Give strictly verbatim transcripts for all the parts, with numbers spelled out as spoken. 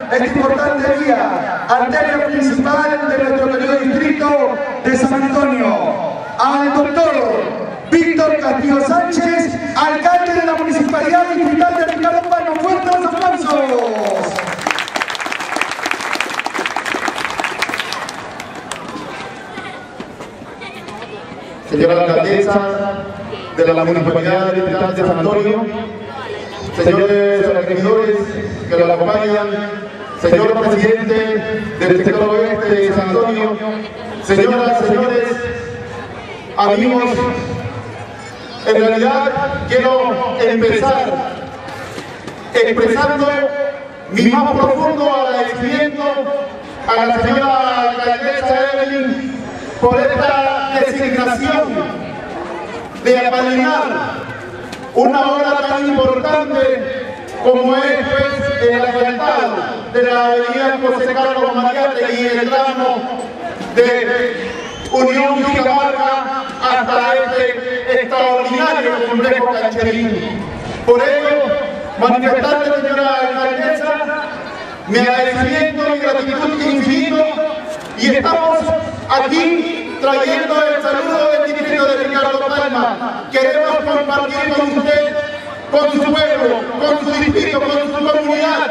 este importante día, arteria principal de nuestro querido distrito de San Antonio, al doctor Víctor Castillo Sánchez, alcalde de la Municipalidad Distrital de Ricardo Palma. ¡Fuertes los aplausos! Señora alcaldesa de la Municipalidad Distrital de San Antonio, señores regidores que la acompañan, señor presidente del sector oeste de San Antonio, señoras, señores, amigos, en realidad quiero empezar expresando mi más profundo agradecimiento a la señora alcaldesa Evelyn por esta designación de apadrinar una obra tan importante como es pues, el asfaltado de la avenida José Carlos Mariátegui y el tramo de Unión Villamarca hasta este extraordinario complejo Cancherín. Por ello, manifestarle, señora alcaldesa, mi agradecimiento y gratitud infinito, y estamos aquí trayendo el saludo del distrito de Ricardo Palma. Queremos compartir con usted, con su pueblo, con su distrito, con su comunidad,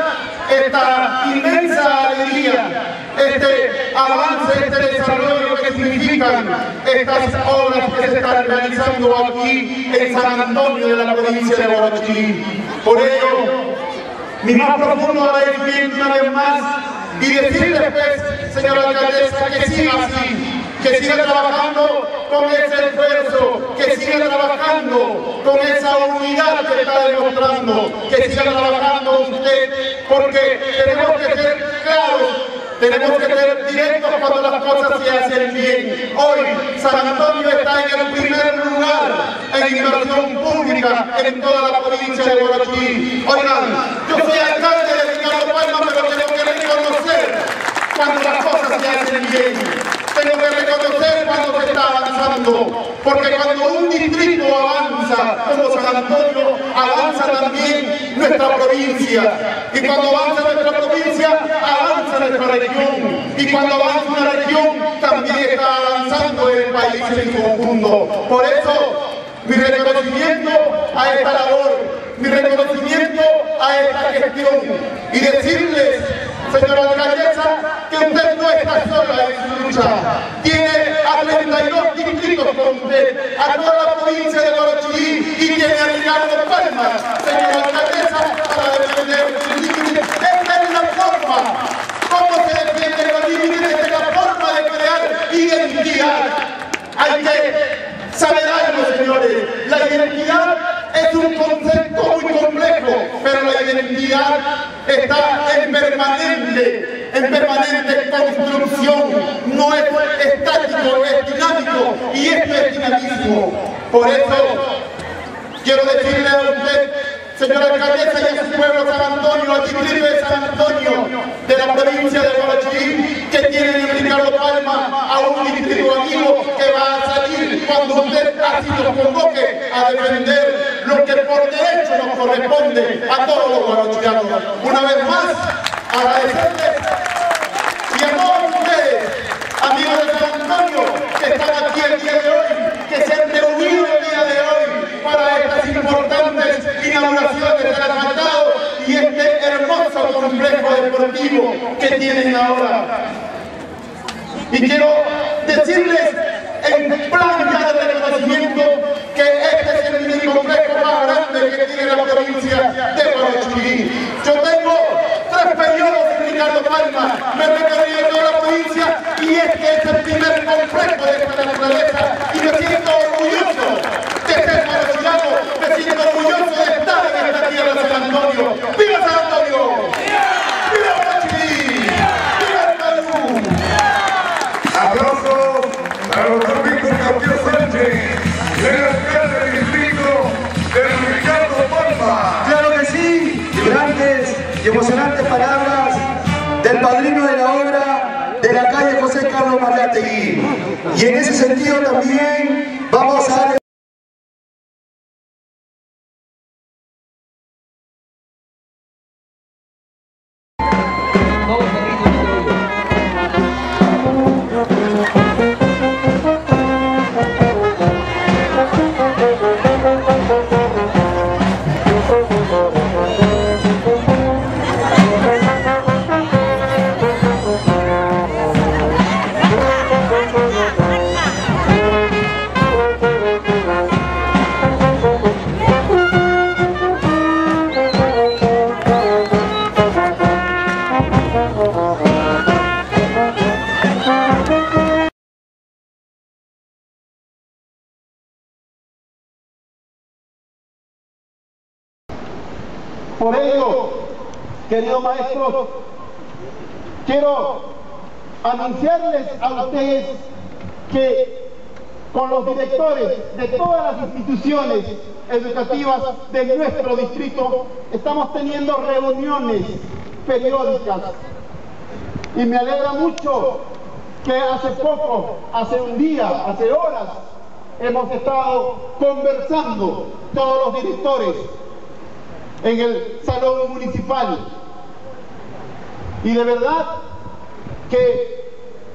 esta inmensa alegría, este avance, este desarrollo que significan estas obras que se están realizando aquí en San Antonio de la provincia de Guarachirí. Por ello, mi más profundo agradecimiento una vez más, y decirle pues, señora alcaldesa, que siga así, que siga trabajando con ese esfuerzo, que siga trabajando con esa unidad que está demostrando, que siga trabajando usted, porque tenemos que ser claros, tenemos que ser directos cuando las cosas se hacen bien. Hoy San Antonio está en el primer lugar en inversión pública en toda la provincia de Guarachirí. Oigan, yo soy alcalde de Ricardo Palma, pero tengo que reconocer cuando las cosas se hacen bien. Tengo que reconocer cuando se está avanzando, porque cuando un distrito avanza como San Antonio, avanza también nuestra provincia, y cuando avanza nuestra provincia, avanza nuestra región, y cuando avanza una región, también está avanzando el país en su conjunto. Por eso, mi reconocimiento a esta labor, mi reconocimiento a esta gestión, y decirles, señora alcaldesa, que usted no está sola en su lucha. Tiene a treinta y dos distritos con usted, a toda la provincia de Guarachirí, y tiene a Ricardo Palma, señora alcaldesa, para defender sus límites. Esta es la forma. ¿Cómo se defiende los límites? Esta es la forma de crear identidad. Hay que saber algo, señores. La identidad es un concepto muy complejo, pero la identidad está en permanente, en permanente construcción. No es estático, es dinámico, y esto es dinamismo. Por eso quiero decirle a usted, señora alcaldesa, y a su pueblo San Antonio, al distrito de San Antonio de la provincia de Guarachirí, que tienen en Ricardo Palma a un distrito amigo que va a salir cuando usted así nos convoque a defender lo que por derecho nos corresponde a todos los guarachiranos. Una vez más, agradecerles, y a todos ustedes, amigos de San Antonio, que están aquí el día de hoy, que se han reunido el día de hoy para estas importantes inauguraciones del asfaltado y este hermoso complejo deportivo que tienen ahora. Y quiero decirles, en plan ya de reconocimiento, que este es el mini complejo más grande que tiene la provincia de Guarachirí. Yo tengo tres periodos en Ricardo Palma, me he recorrido toda la provincia, y este es el primer complejo de esta naturaleza, y me siento orgulloso de ser guarachirano, me siento orgulloso de estar en esta tierra de San Antonio. ¡Viva San Antonio! ¡Viva Guarachirí! ¡Viva el Perú! Aplausos para los doctor Víctor Castillo Sánchez, el alcalde del distrito de Ricardo Palma. Claro que sí, grandes y emocionantes palabras del padrino de la obra de la calle José Carlos Mariátegui. Y en ese sentido también vamos a dar Por ello, queridos maestros, quiero anunciarles a ustedes que con los directores de todas las instituciones educativas de nuestro distrito estamos teniendo reuniones periódicas, y me alegra mucho que hace poco, hace un día, hace horas, hemos estado conversando todos los directores en el salón municipal, y de verdad que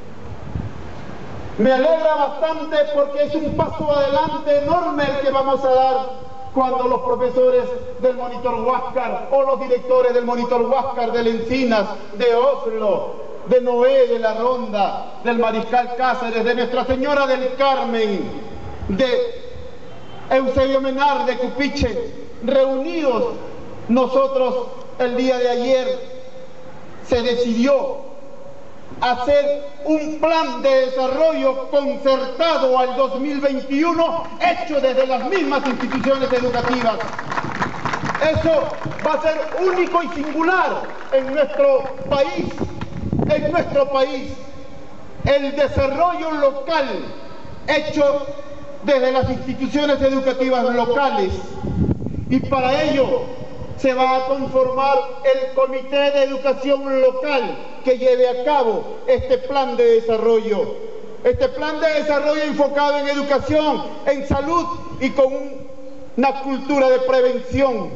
me alegra bastante, porque es un paso adelante enorme el que vamos a dar cuando los profesores del Monitor Huáscar o los directores del Monitor Huáscar de Encinas, de Oslo, de Noé de la Ronda, del Mariscal Cáceres, de Nuestra Señora del Carmen, de Eusebio Menar de Cupiche, reunidos nosotros el día de ayer, se decidió hacer un plan de desarrollo concertado al dos mil veintiuno, hecho desde las mismas instituciones educativas. Eso va a ser único y singular en nuestro país, en nuestro país, el desarrollo local hecho desde las instituciones educativas locales, y para ello se va a conformar el Comité de Educación Local que lleve a cabo este plan de desarrollo. Este plan de desarrollo enfocado en educación, en salud y con una cultura de prevención.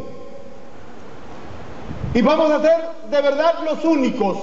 Y vamos a ser de verdad los únicos.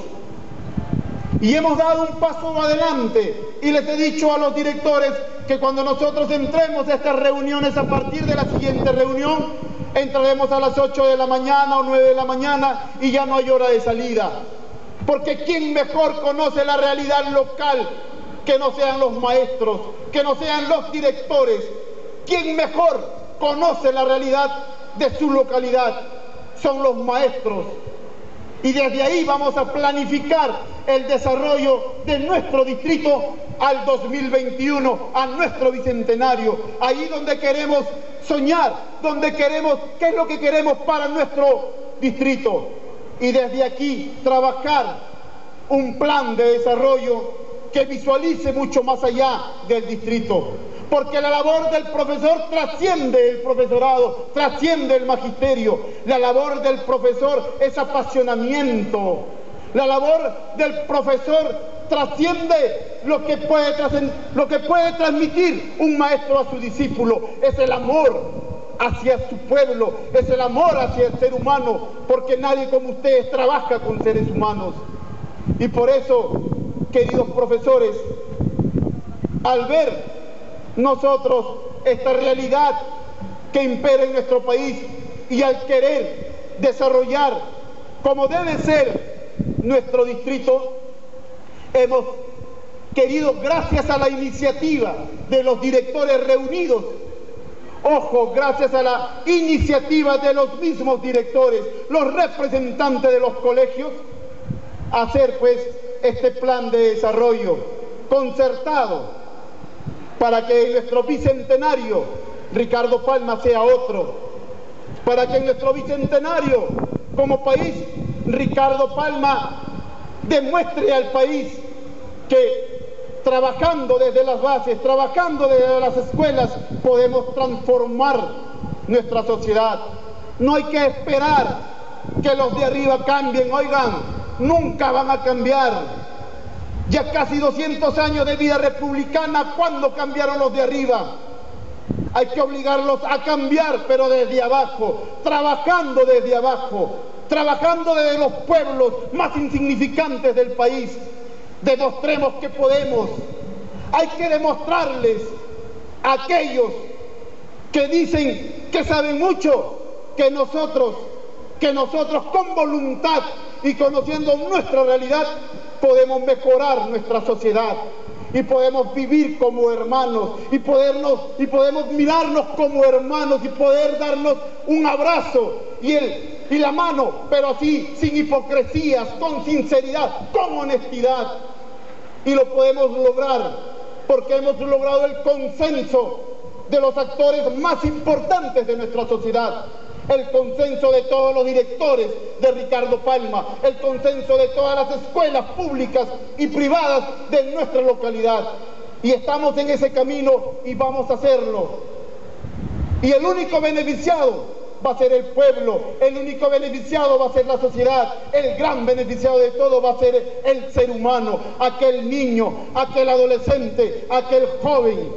Y hemos dado un paso adelante, y les he dicho a los directores que cuando nosotros entremos a estas reuniones, a partir de la siguiente reunión, entraremos a las ocho de la mañana o nueve de la mañana y ya no hay hora de salida. Porque ¿quién mejor conoce la realidad local que no sean los maestros, que no sean los directores? ¿Quién mejor conoce la realidad de su localidad? Son los maestros. Y desde ahí vamos a planificar el desarrollo de nuestro distrito al dos mil veintiuno, a nuestro bicentenario, ahí donde queremos soñar, donde queremos, qué es lo que queremos para nuestro distrito. Y desde aquí trabajar un plan de desarrollo que visualice mucho más allá del distrito. Porque la labor del profesor trasciende el profesorado, trasciende el magisterio. La labor del profesor es apasionamiento. La labor del profesor trasciende lo que puede, lo que puede transmitir un maestro a su discípulo. Es el amor hacia su pueblo, es el amor hacia el ser humano, porque nadie como ustedes trabaja con seres humanos. Y por eso, queridos profesores, al ver nosotros esta realidad que impera en nuestro país, y al querer desarrollar como debe ser nuestro distrito, hemos querido, gracias a la iniciativa de los directores reunidos, ojo, gracias a la iniciativa de los mismos directores, los representantes de los colegios, hacer pues este plan de desarrollo concertado para que en nuestro bicentenario Ricardo Palma sea otro, para que en nuestro bicentenario como país Ricardo Palma demuestre al país que trabajando desde las bases, trabajando desde las escuelas, podemos transformar nuestra sociedad. No hay que esperar que los de arriba cambien, oigan, nunca van a cambiar. Ya casi doscientos años de vida republicana, ¿cuándo cambiaron los de arriba? Hay que obligarlos a cambiar, pero desde abajo, trabajando desde abajo, trabajando desde los pueblos más insignificantes del país. Demostremos que podemos. Hay que demostrarles a aquellos que dicen que saben mucho, que nosotros, que nosotros con voluntad y conociendo nuestra realidad, podemos mejorar nuestra sociedad y podemos vivir como hermanos y, podernos, y podemos mirarnos como hermanos y poder darnos un abrazo y, el, y la mano, pero así, sin hipocresías, con sinceridad, con honestidad. Y lo podemos lograr porque hemos logrado el consenso de los actores más importantes de nuestra sociedad. el consenso de todos los directores de Ricardo Palma, el consenso de todas las escuelas públicas y privadas de nuestra localidad. Y estamos en ese camino y vamos a hacerlo. Y el único beneficiado va a ser el pueblo, el único beneficiado va a ser la sociedad, el gran beneficiado de todo va a ser el ser humano, aquel niño, aquel adolescente, aquel joven.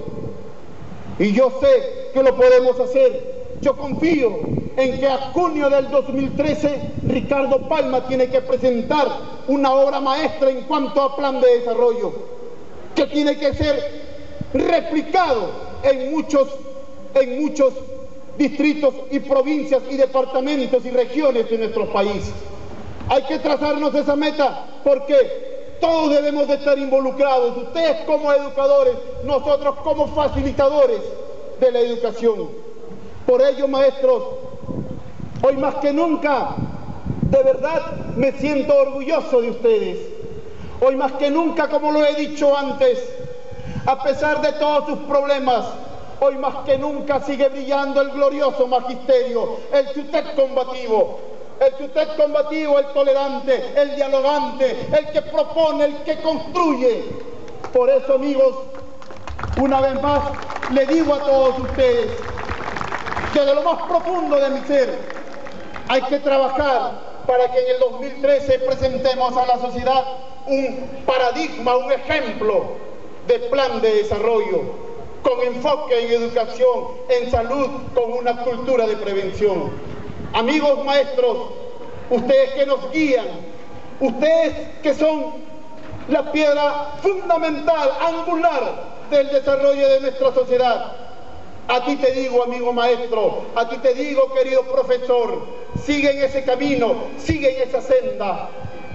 Y yo sé que lo podemos hacer. Yo confío en que a junio del dos mil trece Ricardo Palma tiene que presentar una obra maestra en cuanto a plan de desarrollo, que tiene que ser replicado en muchos, en muchos distritos y provincias y departamentos y regiones de nuestro país. Hay que trazarnos esa meta porque todos debemos de estar involucrados, ustedes como educadores, nosotros como facilitadores de la educación. Por ello, maestros, hoy más que nunca, de verdad me siento orgulloso de ustedes. Hoy más que nunca, como lo he dicho antes, a pesar de todos sus problemas, hoy más que nunca sigue brillando el glorioso magisterio, el Ciutet combativo, el Ciutet combativo, el tolerante, el dialogante, el que propone, el que construye. Por eso, amigos, una vez más, le digo a todos ustedes que de lo más profundo de mi ser hay que trabajar para que en el dos mil trece presentemos a la sociedad un paradigma, un ejemplo de plan de desarrollo, con enfoque en educación, en salud, con una cultura de prevención. Amigos maestros, ustedes que nos guían, ustedes que son la piedra fundamental, angular del desarrollo de nuestra sociedad, a ti te digo, amigo maestro, a ti te digo, querido profesor, sigue en ese camino, sigue en esa senda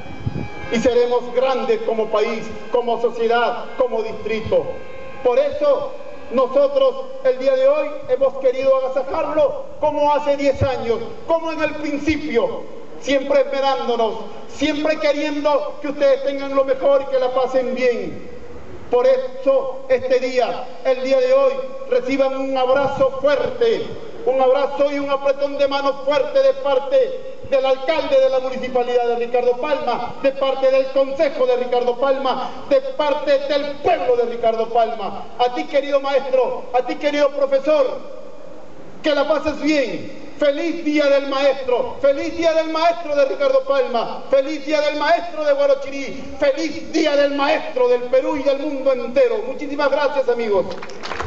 y seremos grandes como país, como sociedad, como distrito. Por eso nosotros el día de hoy hemos querido agasajarlo como hace diez años, como en el principio, siempre esperándonos, siempre queriendo que ustedes tengan lo mejor y que la pasen bien. Por eso este día, el día de hoy, reciban un abrazo fuerte, un abrazo y un apretón de mano fuerte de parte del alcalde de la Municipalidad de Ricardo Palma, de parte del Consejo de Ricardo Palma, de parte del pueblo de Ricardo Palma. A ti, querido maestro, a ti, querido profesor, que la pases bien. Feliz Día del Maestro, feliz Día del Maestro de Ricardo Palma, feliz Día del Maestro de Guarochirí, feliz Día del Maestro del Perú y del mundo entero. Muchísimas gracias, amigos.